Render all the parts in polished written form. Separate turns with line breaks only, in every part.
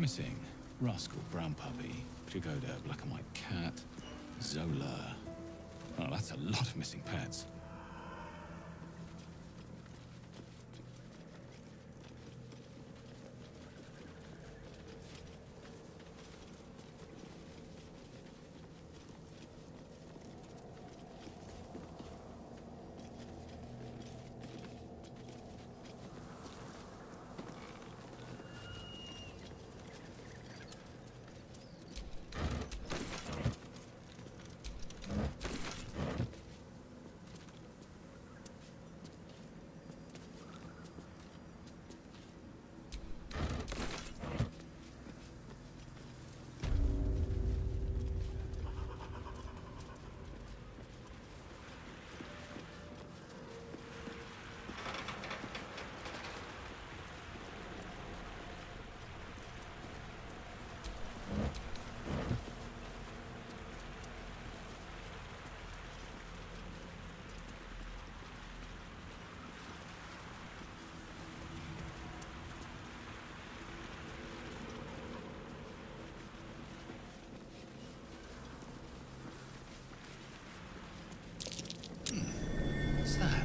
missing? Rascal, brown puppy, Jagoda, black and white cat, Zola. Oh, that's a lot of missing pets. What's that?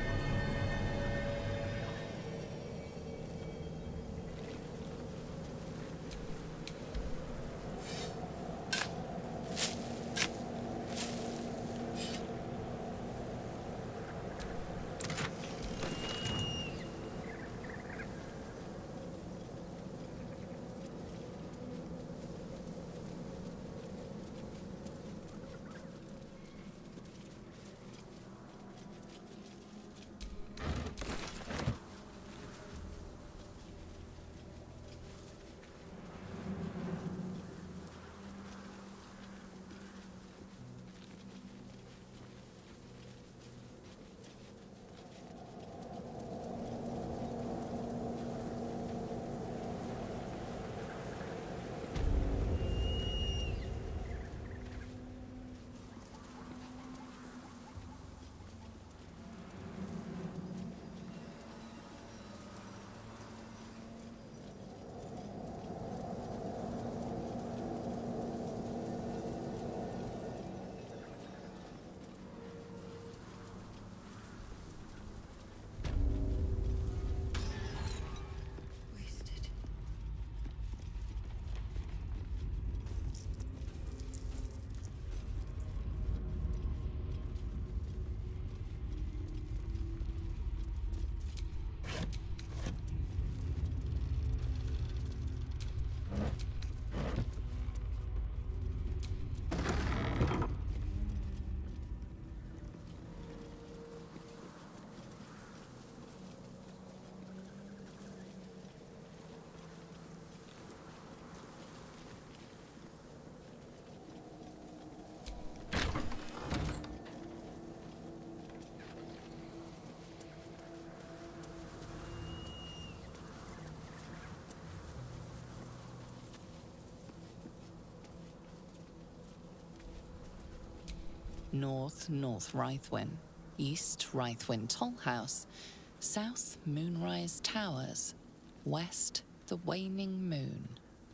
North Rythwin, East Rythwin Tollhouse, South Moonrise Towers, West the Waning Moon.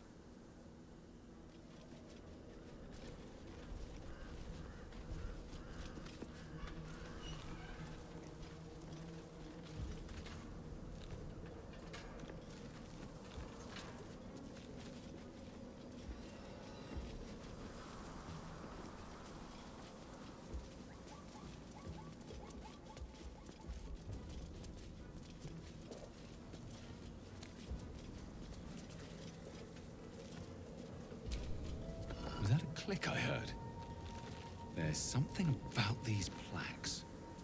Was that a click I heard? There's something about these plaques.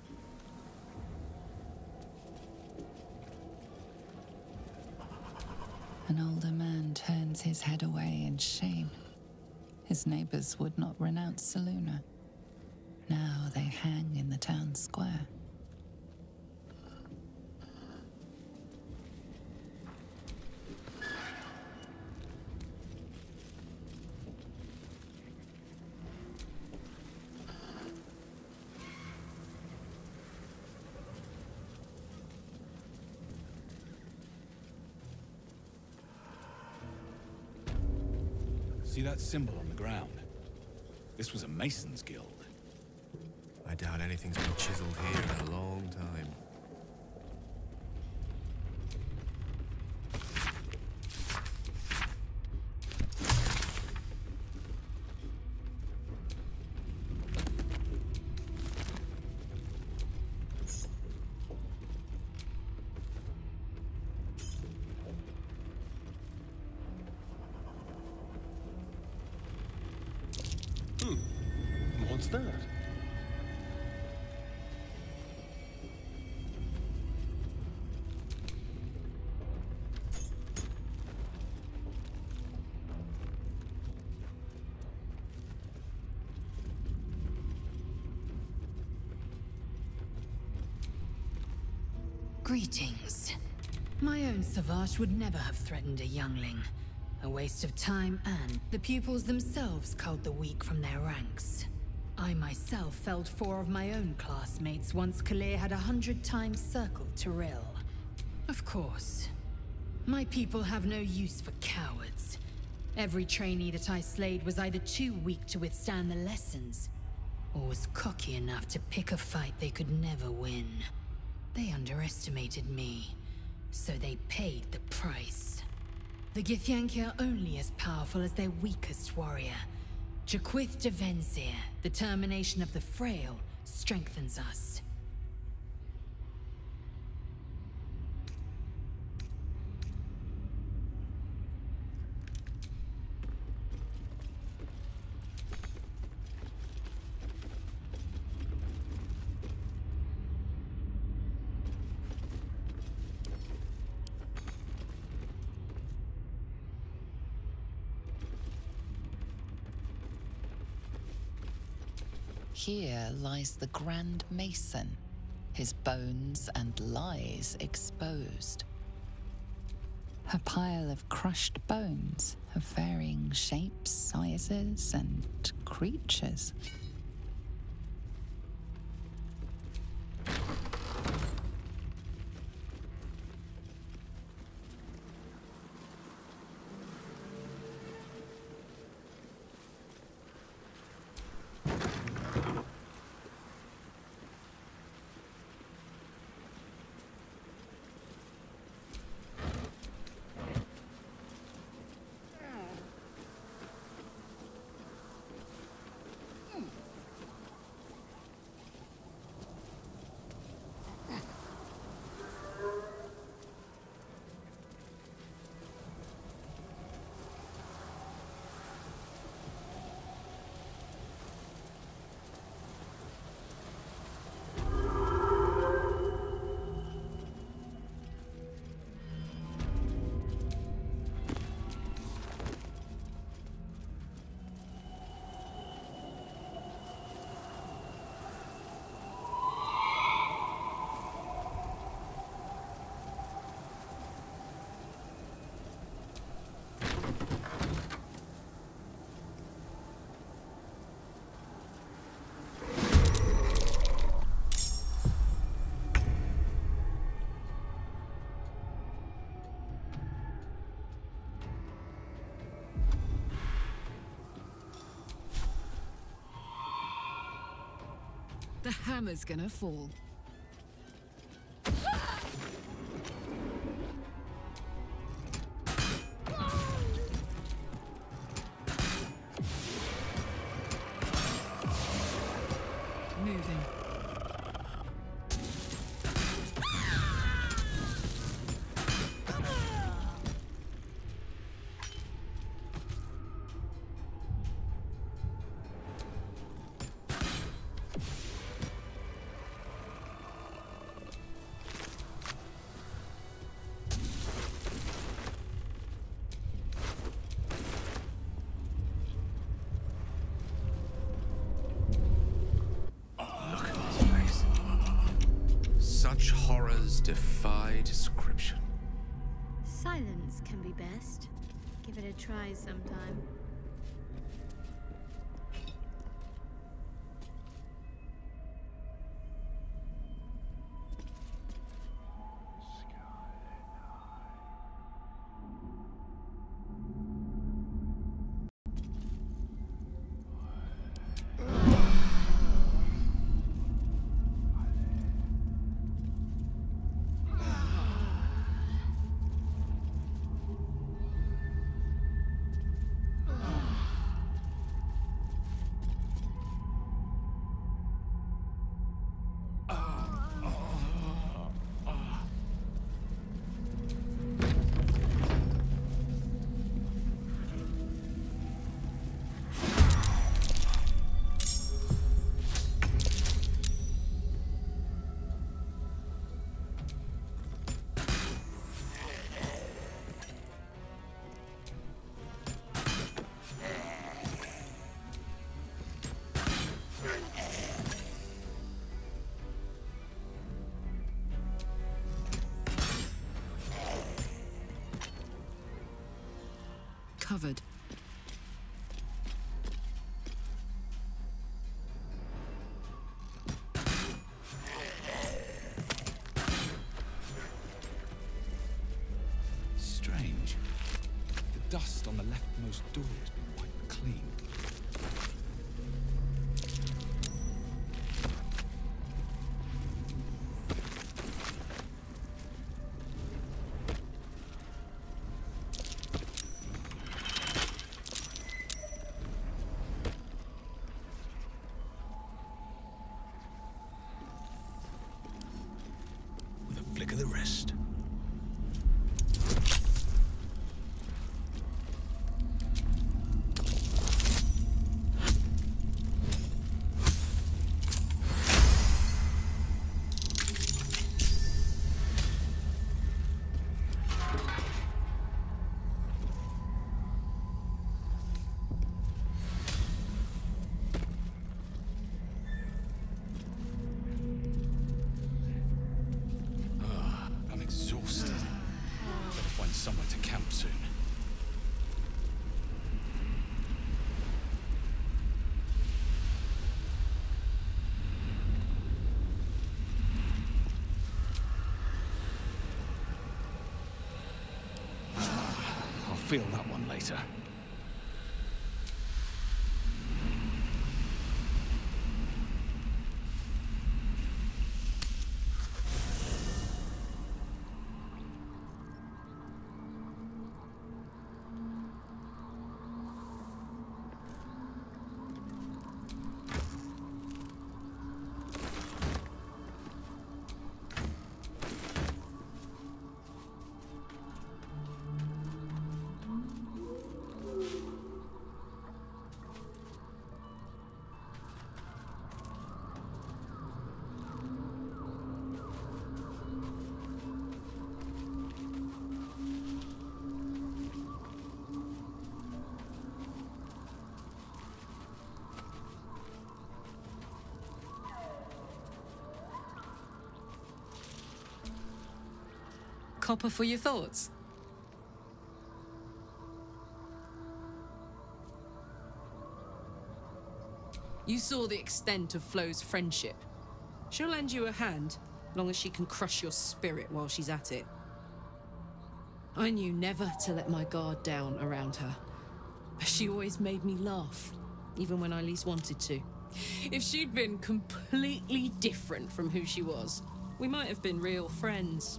An older man turns his head away in shame. His neighbors would not renounce Selûne. Now they hang in the town square.
See that symbol on the ground? This was a Mason's Guild.
I doubt anything's been chiseled here in a long time.
What's that?
Greetings. My own Savage would never have threatened a youngling. A waste of time, and the pupils themselves culled the weak from their ranks. I myself felled 4 of my own classmates once Kalir had 100 times circled Tyrell. Of course. My people have no use for cowards. Every trainee that I slayed was either too weak to withstand the lessons, or was cocky enough to pick a fight they could never win. They underestimated me, so they paid the price. The Githyanki are only as powerful as their weakest warrior. Jaquith de Venzir, the termination of the frail, strengthens us.
Here lies the Grand Mason, his bones and lies exposed. A pile of crushed bones of varying shapes, sizes, and creatures.
The hammer's gonna fall. Moving.
Such horrors defy description.
Silence can be best. Give it a try sometime.
covered.
Strange. The dust on the leftmost door has been wiped clean. With a flick of the wrist. I'm exhausted. Better find somewhere to camp soon. I'll feel that one later.
Copper for your thoughts? You saw the extent of Flo's friendship. She'll lend you a hand, long as she can crush your spirit while she's at it. I knew never to let my guard down around her. She always made me laugh, even when I least wanted to. If she'd been completely different from who she was, we might have been real friends.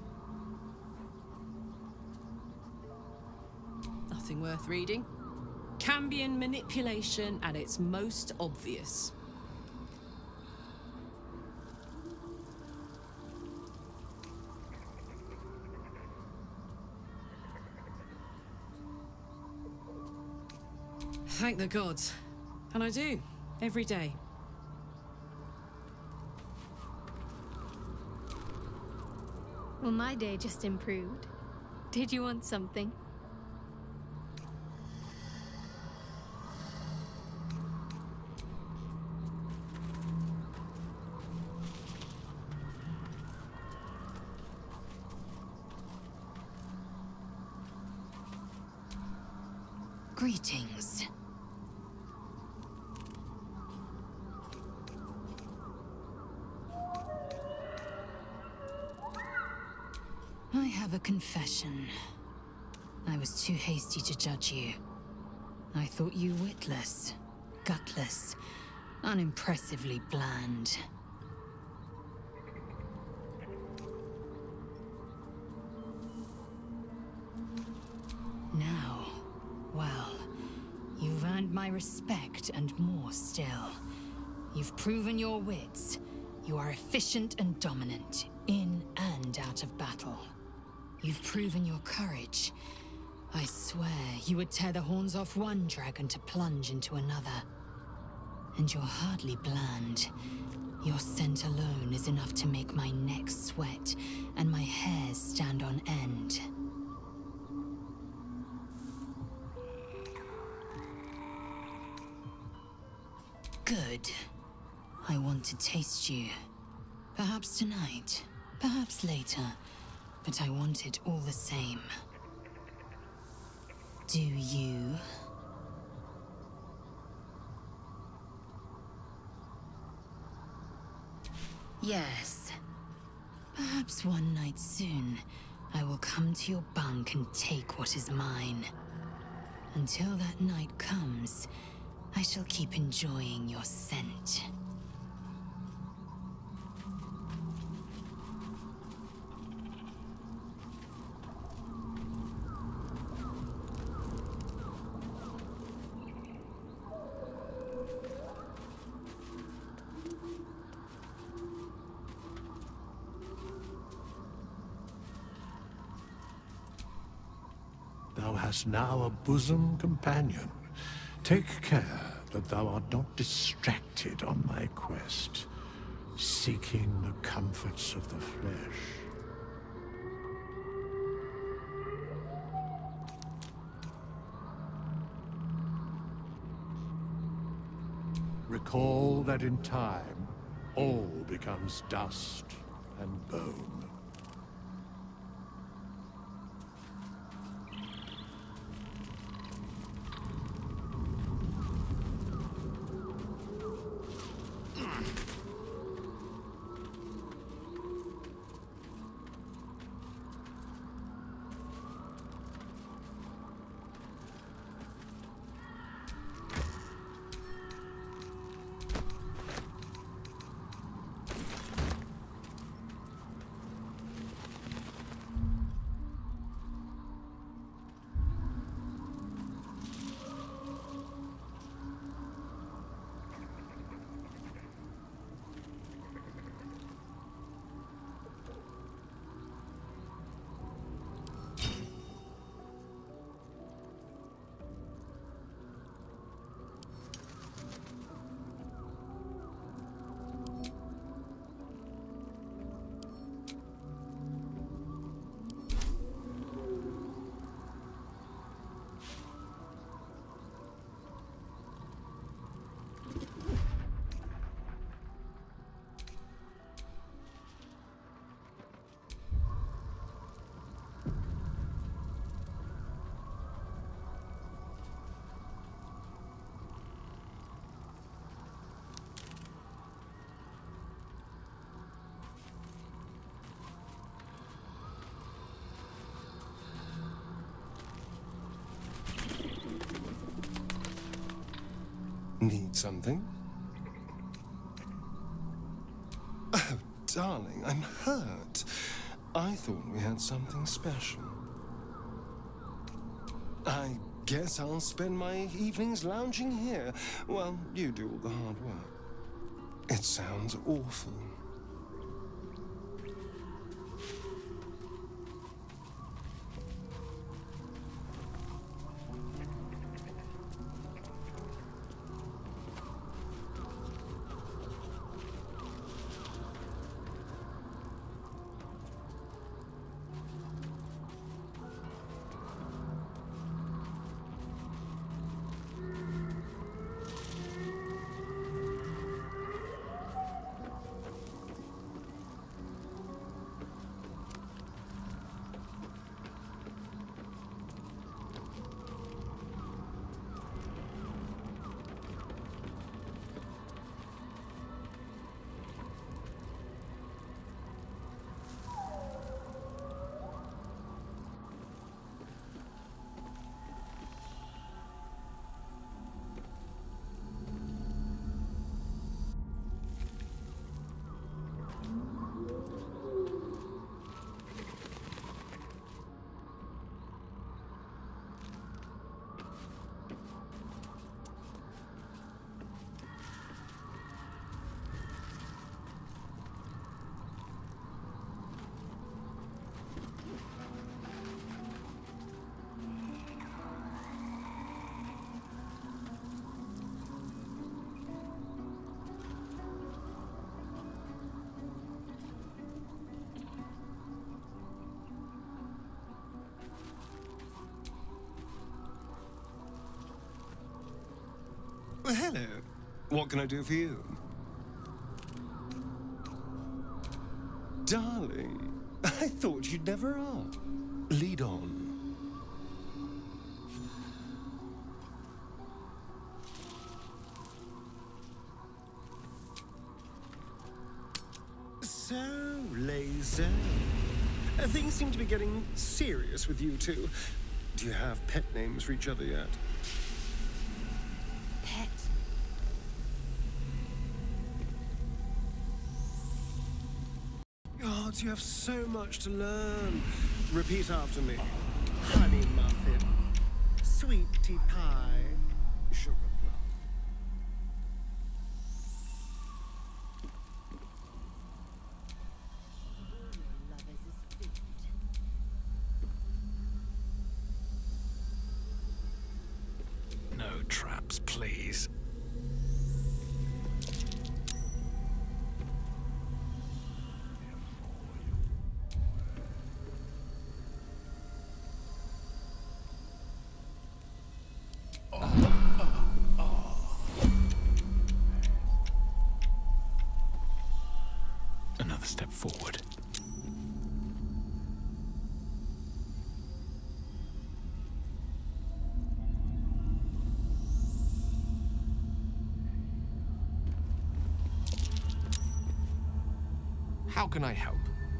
Nothing worth reading. Cambion manipulation at its most obvious. Thank the gods. And I do, every day.
Well, my day just improved. Did you want something?
Greetings. I have a confession. I was too hasty to judge you. I thought you witless, gutless, unimpressively bland. Now, well, you've earned my respect and more still. You've proven your wits. You are efficient and dominant, in and out of battle. You've proven your courage. I swear you would tear the horns off one dragon to plunge into another. And you're hardly bland. Your scent alone is enough to make my neck sweat and my hairs stand on end. Good. I want to taste you. Perhaps tonight, perhaps later, but I want it all the same. Do you? Yes. Perhaps one night soon, I will come to your bunk and take what is mine. Until that night comes, I shall keep enjoying your scent.
Thou hast now a bosom companion. Take care that thou art not distracted on thy quest, seeking the comforts of the flesh. Recall that in time, all becomes dust and bone.
Need something? Oh, darling, I'm hurt. I thought we had something special. I guess I'll spend my evenings lounging here while you do all the hard work. It sounds awful. Well, hello. What can I do for you? Darling, I thought you'd never ask. Lead on. So, Lae'zel. Things seem to be getting serious with you two. Do you have pet names for each other yet?
Pet.
God, you have so much to learn. Repeat after me. Honey muffin, sweet tea pie, sugar plum.
No traps, please. Another step forward.
How can I help?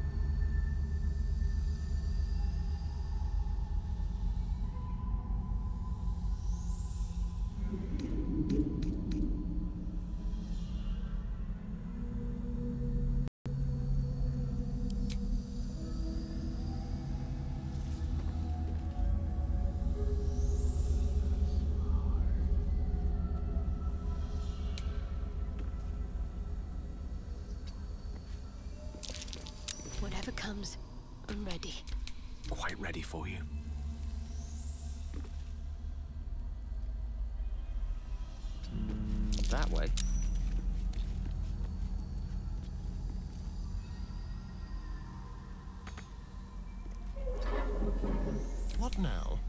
Whatever comes, I'm ready.
Quite ready for you. That way. What now?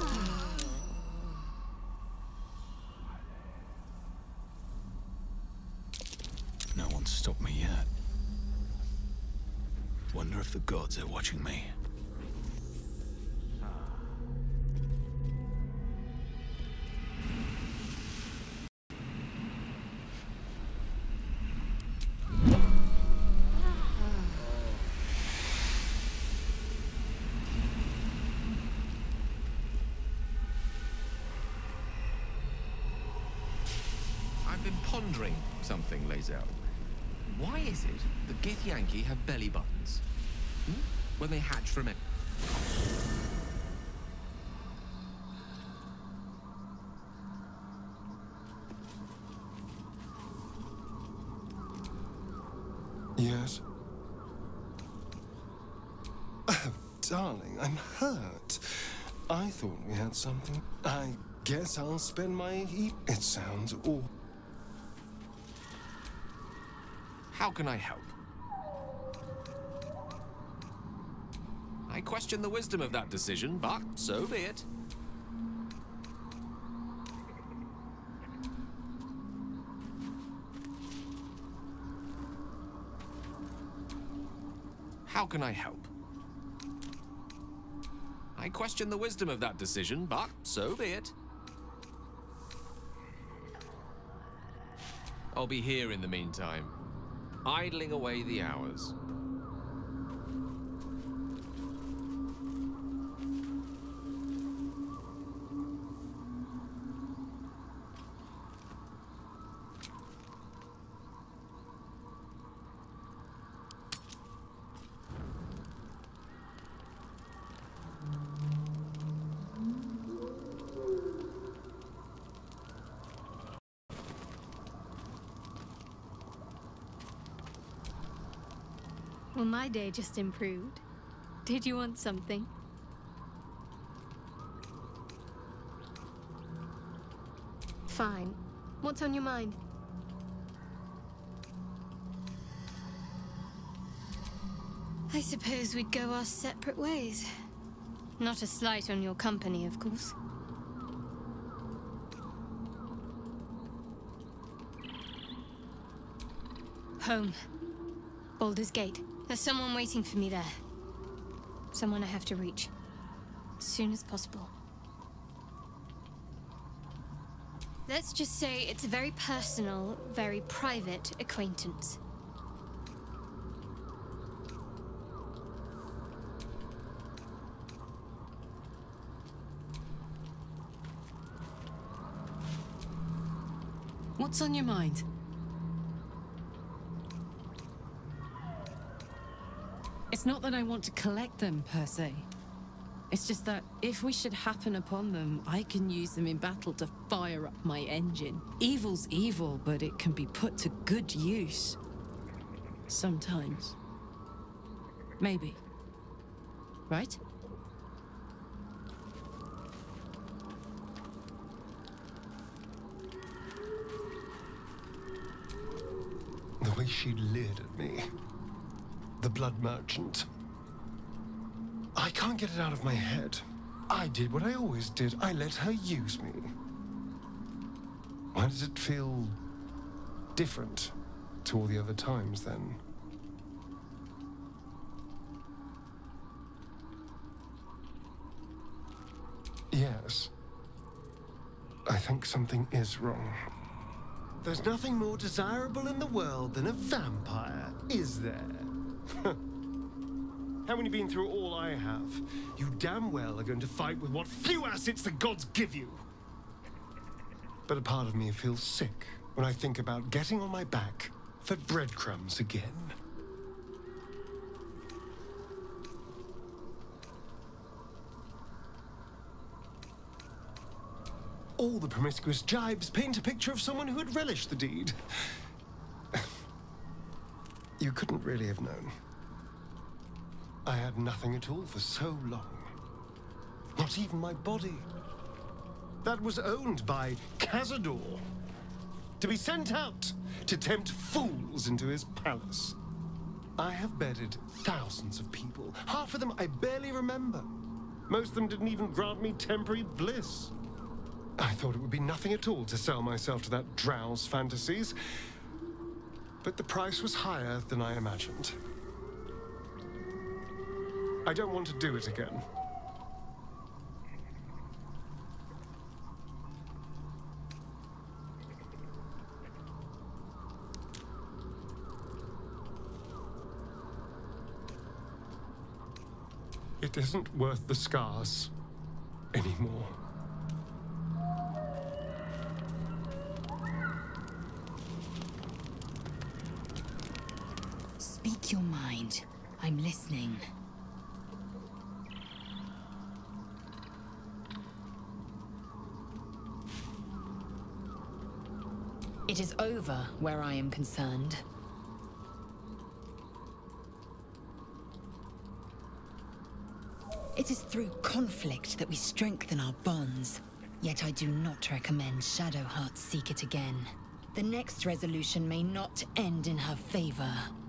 No one's stopped me yet. Wonder if the gods are watching me.
I've been pondering something, Lae'zel. Why is it the Githyanki have belly buttons? When they hatch from it.
Yes? Oh, darling, I'm hurt. I thought we had something. I guess I'll spend my It sounds awful.
How can I help? I question the wisdom of that decision, but so be it. How can I help? I question the wisdom of that decision, but so be it. I'll be here in the meantime, idling away the hours.
Well, my day just improved. Did you want something? Fine. What's on your mind? I suppose we'd go our separate ways. Not a slight on your company, of course. Home. Baldur's Gate. There's someone waiting for me there. Someone I have to reach. As soon as possible. Let's just say it's a very personal, very private acquaintance.
What's on your mind? It's not that I want to collect them, per se. It's just that if we should happen upon them, I can use them in battle to fire up my engine. Evil's evil, but it can be put to good use. Sometimes. Maybe. Right?
The way she leered at me. The Blood Merchant. I can't get it out of my head. I did what I always did. I let her use me. Why does it feel different to all the other times, then? Yes. I think something is wrong. There's nothing more desirable in the world than a vampire, is there? Haven't you been through all I have? You damn well are going to fight with what few assets the gods give you. But a part of me feels sick when I think about getting on my back for breadcrumbs again. All the promiscuous jibes paint a picture of someone who had relished the deed. You couldn't really have known. I had nothing at all for so long. Not even my body. That was owned by Cazador. To be sent out to tempt fools into his palace. I have bedded thousands of people. Half of them I barely remember. Most of them didn't even grant me temporary bliss. I thought it would be nothing at all to sell myself to that drow's fantasies. But the price was higher than I imagined. I don't want to do it again. It isn't worth the scars anymore.
Speak your mind. I'm listening. It is over where I am concerned. It is through conflict that we strengthen our bonds. Yet I do not recommend Shadowheart seek it again. The next resolution may not end in her favor.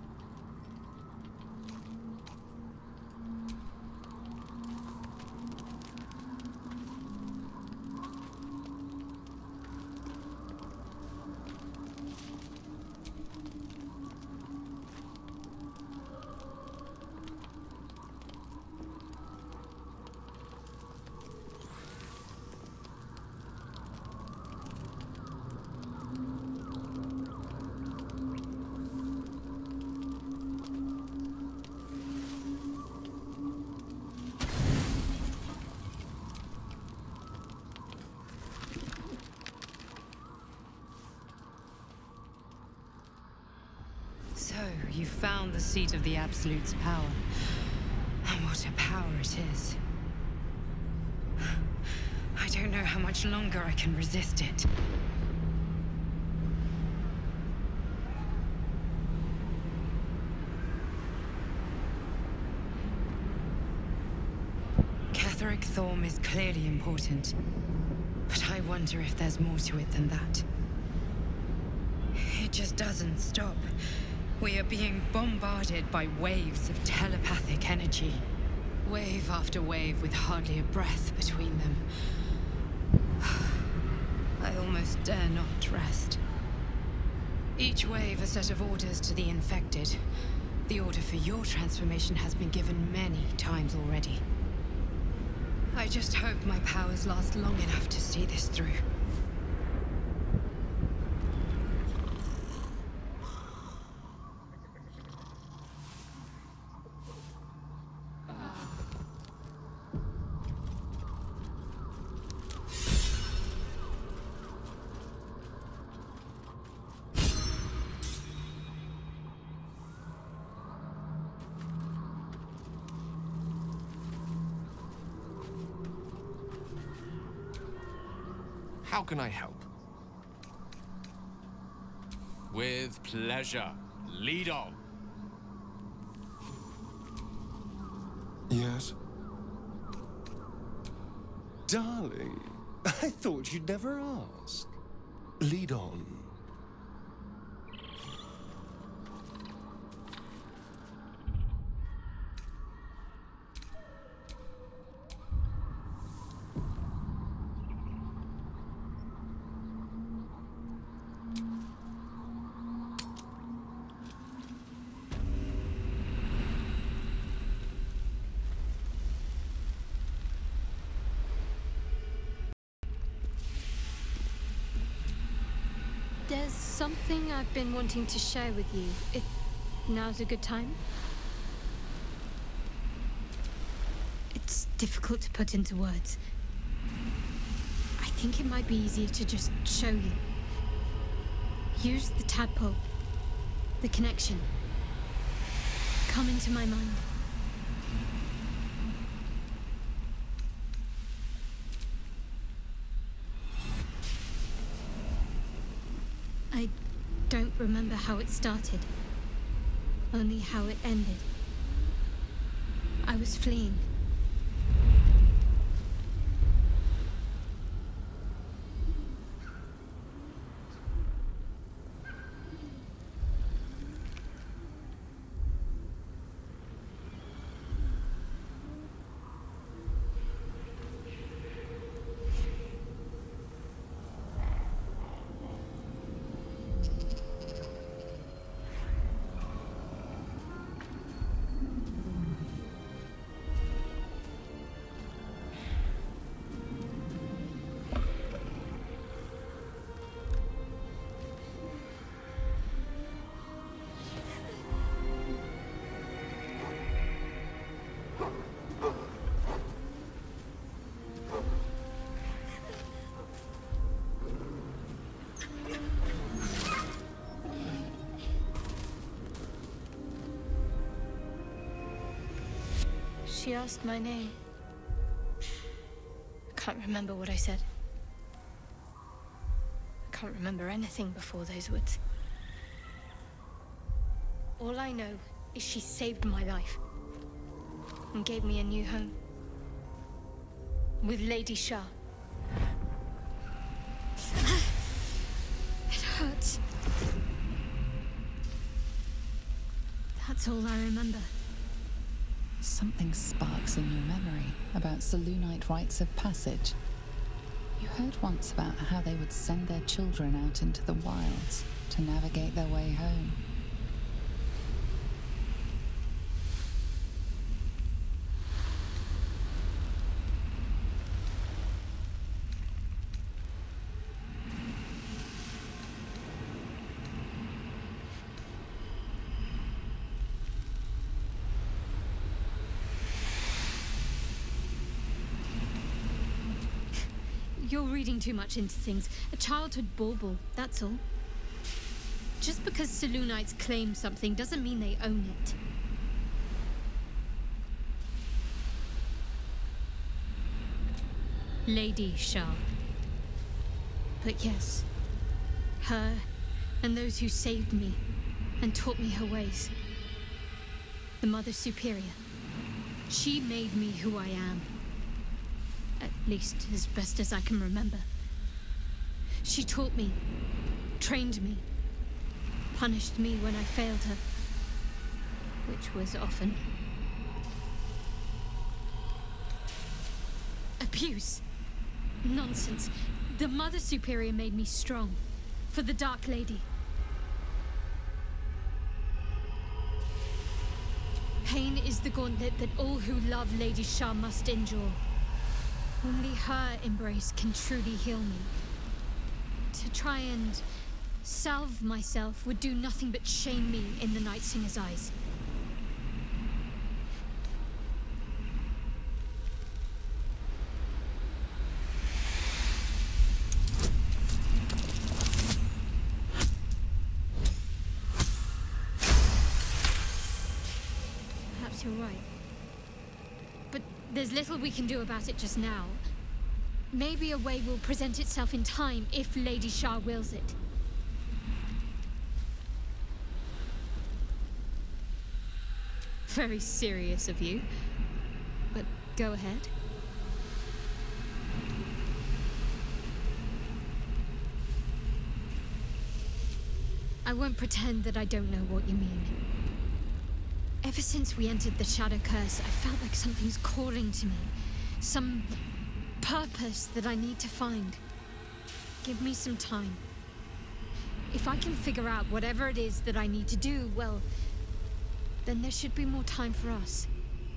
So, you found the seat of the Absolute's power. And what a power it is. I don't know how much longer I can resist it. Catherick Thorm is clearly important. But I wonder if there's more to it than that. It just doesn't stop. We are being bombarded by waves of telepathic energy. Wave after wave with hardly a breath between them. I almost dare not rest. Each wave a set of orders to the infected. The order for your transformation has been given many times already. I just hope my powers last long enough to see this through.
How can I help?
With pleasure. Lead on.
Yes? Darling, I thought you'd never ask. Lead on.
There's something I've been wanting to share with you, if now's a good time. It's difficult to put into words. I think it might be easier to just show you. Use the tadpole, the connection. Come into my mind. I don't remember how it started, only how it ended. I was fleeing. She asked my name. I can't remember what I said. I can't remember anything before those words. All I know is she saved my life and gave me a new home with Lady Shah. It hurts. That's all I remember.
Something sparks in your memory about Selûnite rites of passage. You heard once about how they would send their children out into the wilds to navigate their way home.
You're reading too much into things. A childhood bauble, that's all. Just because Selûnites claim something doesn't mean they own it. Lady Shah. But yes, her and those who saved me and taught me her ways. The Mother Superior. She made me who I am. At least as best as I can remember. She taught me, trained me, punished me when I failed her, which was often. Abuse. Nonsense. The Mother Superior made me strong for the Dark Lady. Pain is the gauntlet that all who love Lady Shah must endure. Only her embrace can truly heal me. To try and salve myself would do nothing but shame me in the Night Singer's eyes. Perhaps you're right. But there's little we can do about it just now. Maybe a way will present itself in time if Lady Shah wills it. Very serious of you, but go ahead. I won't pretend that I don't know what you mean. Ever since we entered the Shadow Curse, I felt like something's calling to me. Some purpose that I need to find. Give me some time. If I can figure out whatever it is that I need to do, well, then there should be more time for us.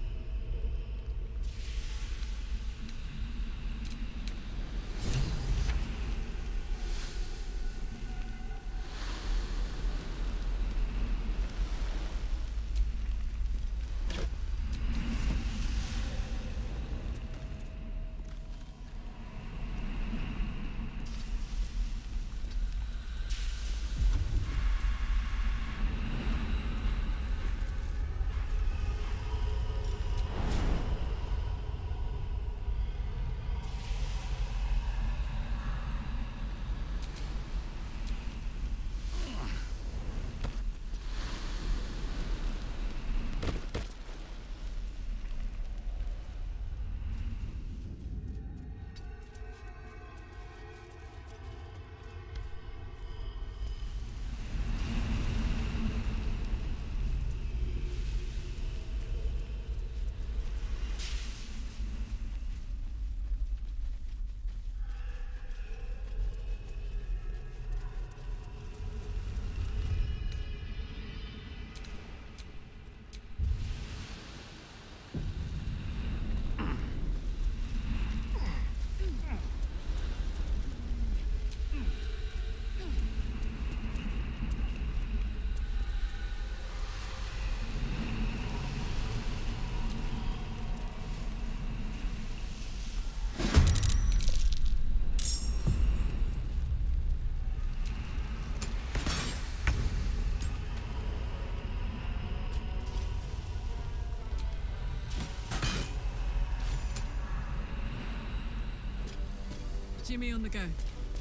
Jimmy on the go.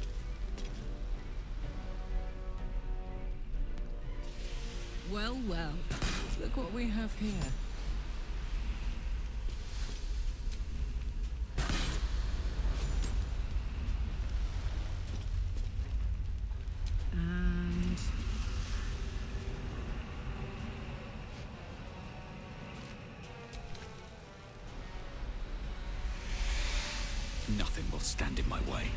Well, well. Look what we have here. And...
Nothing will stand in my way.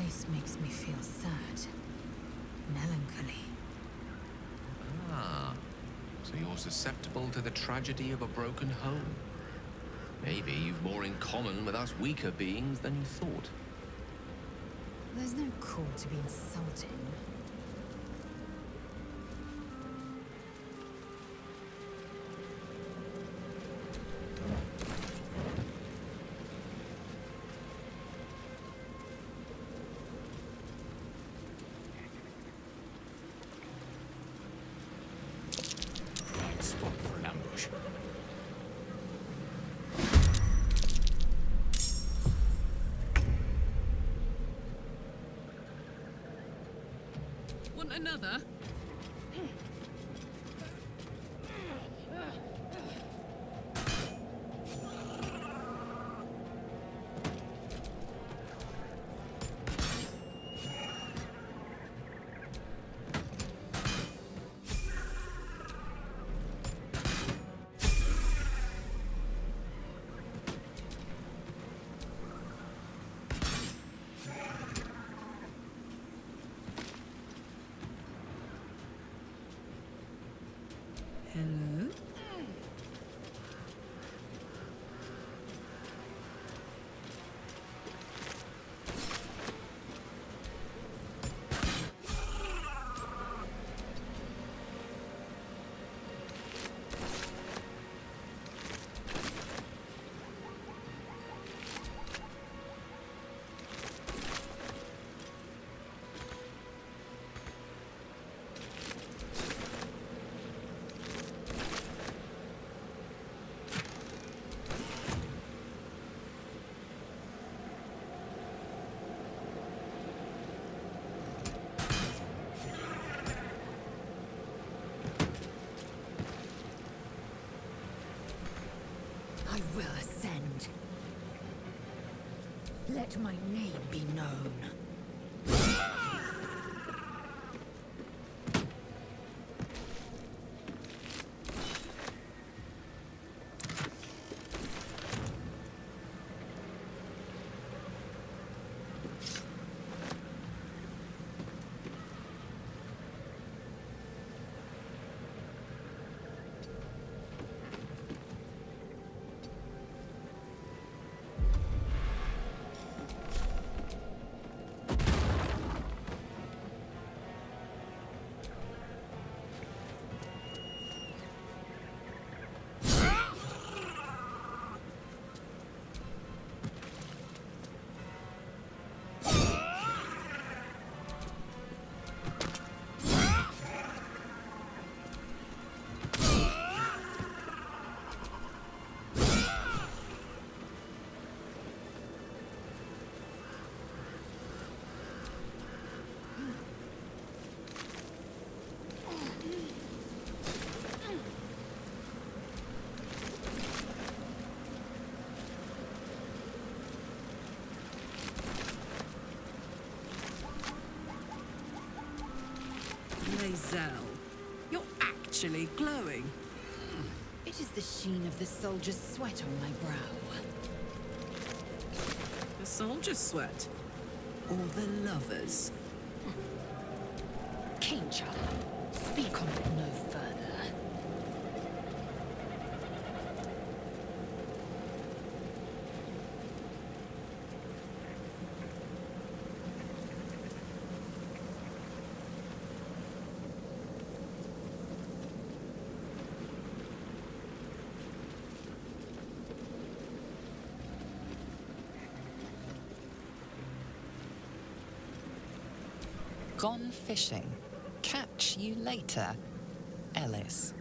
This makes me feel sad. Melancholy.
Ah, so you're susceptible to the tragedy of a broken home. Maybe you've more in common with us weaker beings than you thought.
There's no call to be insulting.
Right spot for an ambush.
Want another? Hello?
I will ascend. Let my name be known.
Lae'zel, you're actually glowing.
It is the sheen of the soldier's sweat on my brow.
The soldier's sweat? Or the lover's?
Keyncha, speak on it no further.
Gone fishing. Catch you later, Ellis.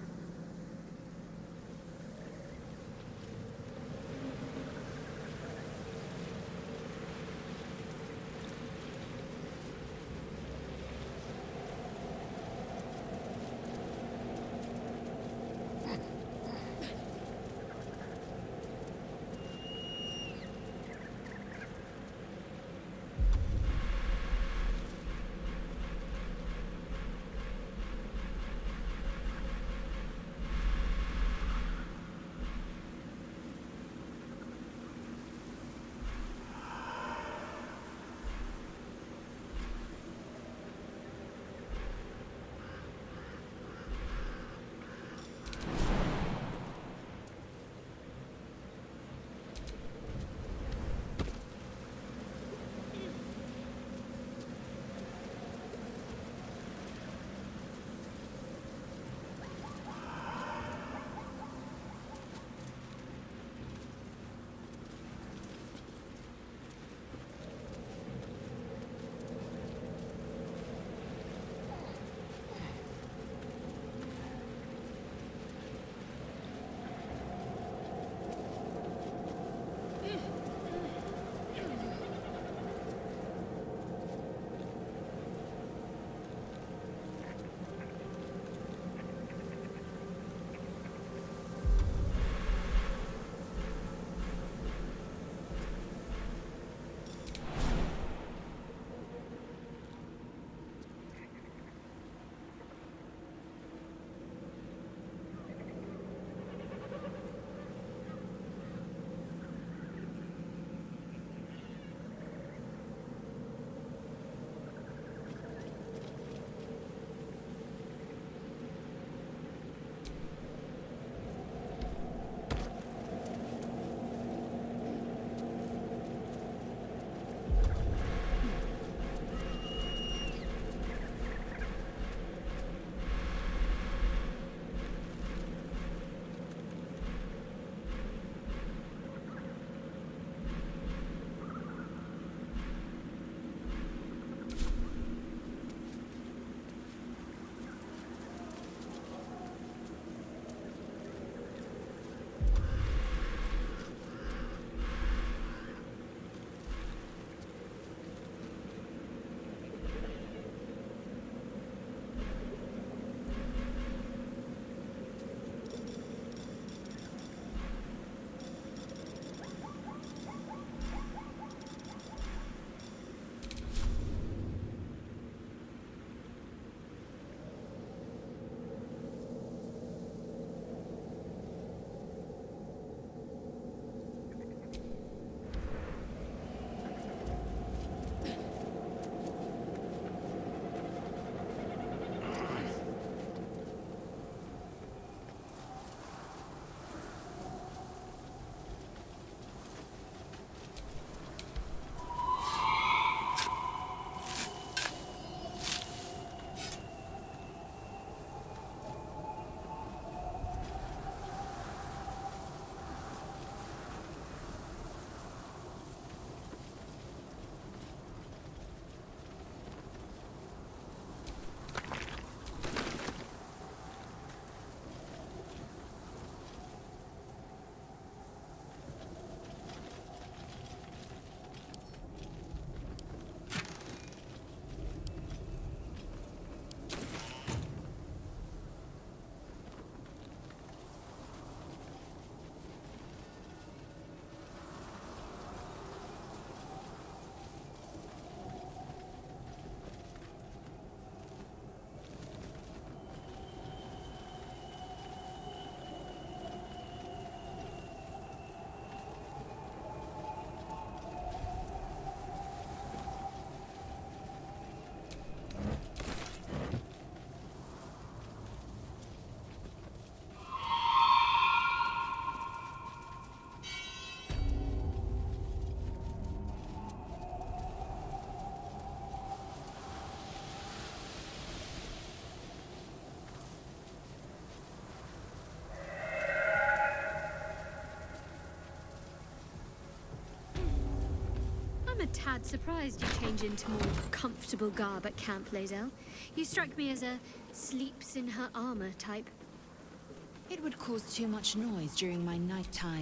tad surprised you change into more comfortable garb at Camp Lae'zel. You strike me as a sleeps in her armor type.
It would cause too much noise during my nighttime.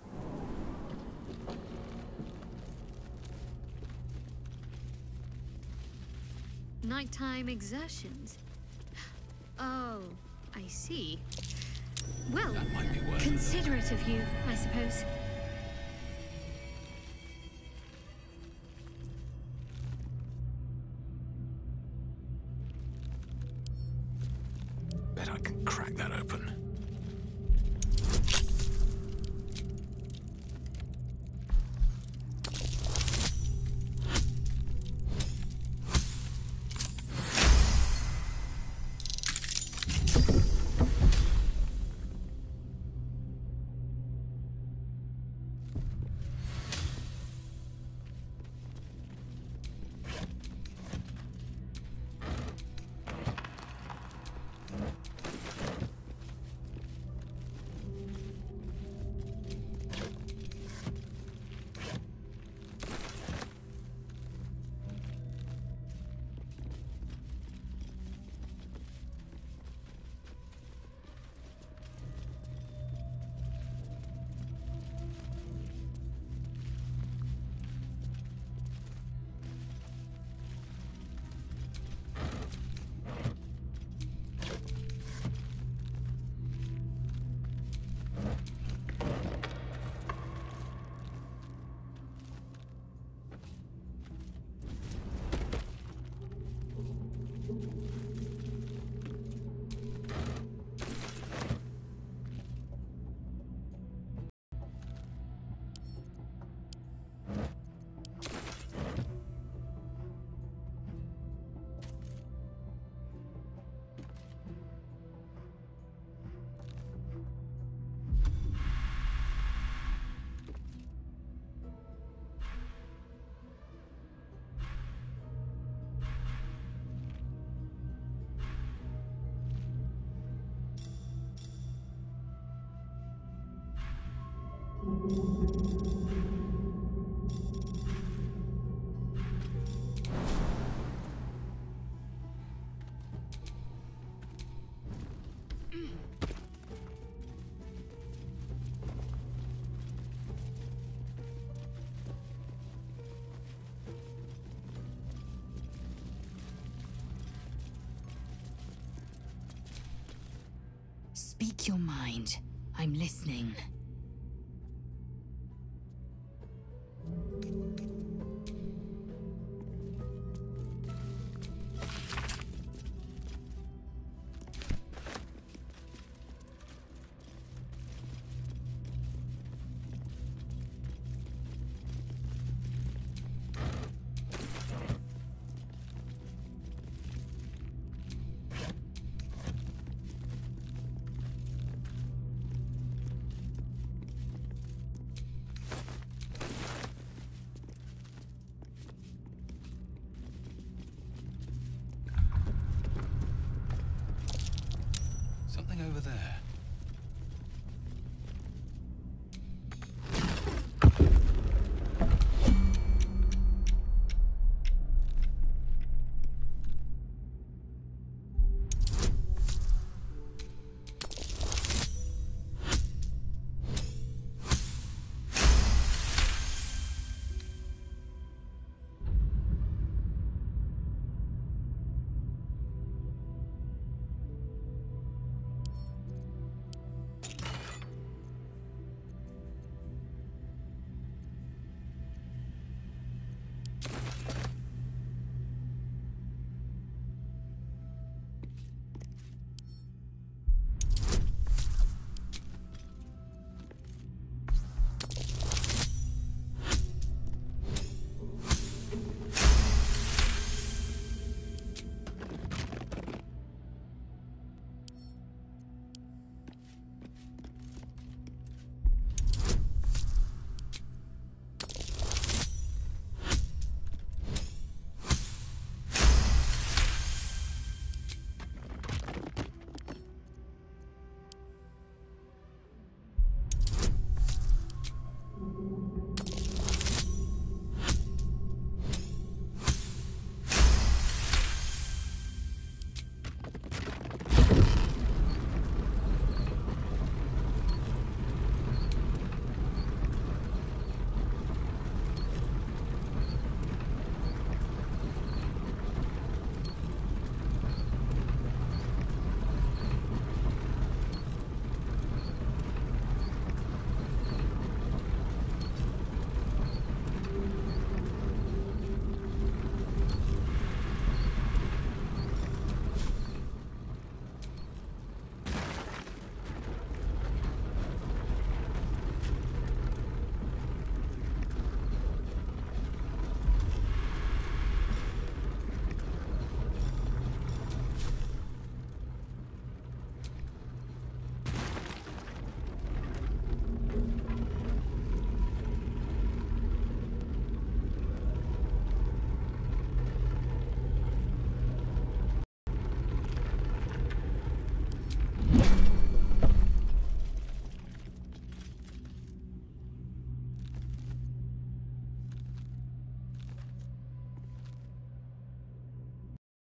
Nighttime exertions? Oh, I see. Well,
That might be worth it.
considerate of you, I suppose.
Bet I can crack that open.
Speak your mind. I'm listening.
Something over there.